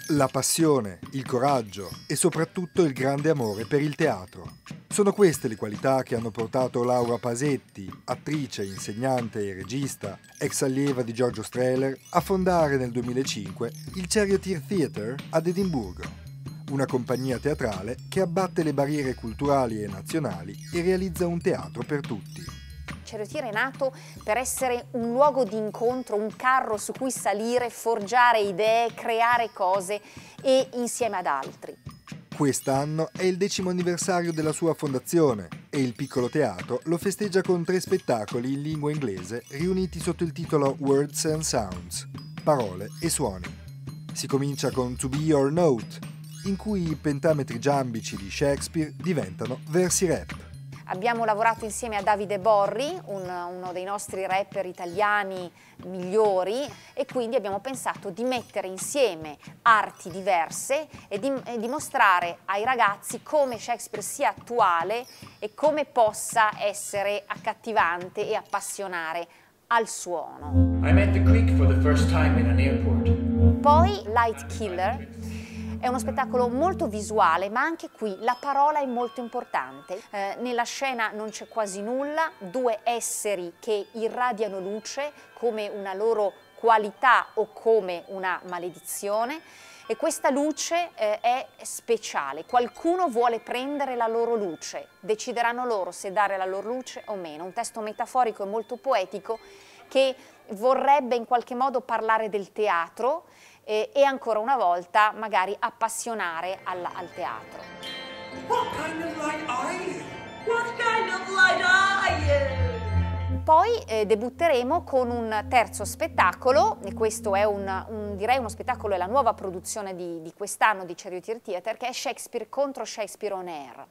La passione, il coraggio e soprattutto il grande amore per il teatro. Sono queste le qualità che hanno portato Laura Pasetti, attrice, insegnante e regista, ex allieva di Giorgio Strehler, a fondare nel 2005 il Charioteer Theatre ad Edimburgo, una compagnia teatrale che abbatte le barriere culturali e nazionali e realizza un teatro per tutti. Charioteer è nato per essere un luogo di incontro, un carro su cui salire, forgiare idee, creare cose e insieme ad altri. Quest'anno è il 10° anniversario della sua fondazione e il piccolo teatro lo festeggia con 3 spettacoli in lingua inglese riuniti sotto il titolo Words and Sounds, parole e suoni. Si comincia con To Be or Not, in cui i pentametri giambici di Shakespeare diventano versi rap. Abbiamo lavorato insieme a Davide Borri, uno dei nostri rapper italiani migliori, e quindi abbiamo pensato di mettere insieme arti diverse e di mostrare ai ragazzi come Shakespeare sia attuale e come possa essere accattivante e appassionare al suono. I met the Greek for the first time in an airport. Poi Light Killer è uno spettacolo molto visuale, ma anche qui la parola è molto importante. Nella scena non c'è quasi nulla, 2 esseri che irradiano luce come una loro qualità o come una maledizione, e questa luce è speciale. Qualcuno vuole prendere la loro luce, decideranno loro se dare la loro luce o meno. Un testo metaforico e molto poetico che vorrebbe in qualche modo parlare del teatro e ancora una volta magari appassionare al teatro. What kind of light are you? What kind of light are you? Poi debutteremo con un terzo spettacolo, e questo è direi uno spettacolo, è la nuova produzione di quest'anno di Charioteer Theatre, che è Shakespeare contro Shakespeare on Air.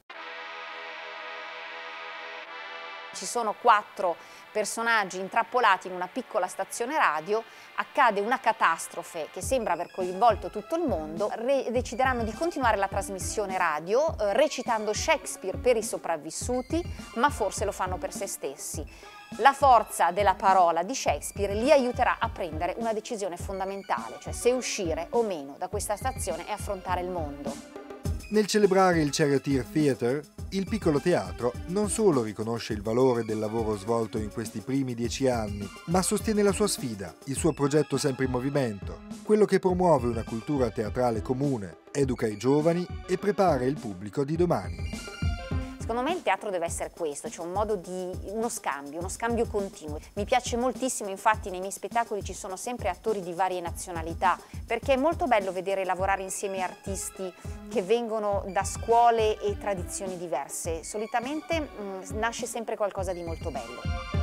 Ci sono 4 personaggi intrappolati in una piccola stazione radio, accade una catastrofe che sembra aver coinvolto tutto il mondo, decideranno di continuare la trasmissione radio recitando Shakespeare per i sopravvissuti, ma forse lo fanno per se stessi. La forza della parola di Shakespeare li aiuterà a prendere una decisione fondamentale, cioè se uscire o meno da questa stazione e affrontare il mondo. Nel celebrare il Charioteer Theatre, il piccolo teatro non solo riconosce il valore del lavoro svolto in questi primi 10 anni, ma sostiene la sua sfida, il suo progetto sempre in movimento, quello che promuove una cultura teatrale comune, educa i giovani e prepara il pubblico di domani. Secondo me il teatro deve essere questo, cioè uno scambio continuo. Mi piace moltissimo, infatti nei miei spettacoli ci sono sempre attori di varie nazionalità, perché è molto bello vedere lavorare insieme artisti che vengono da scuole e tradizioni diverse. Solitamente nasce sempre qualcosa di molto bello.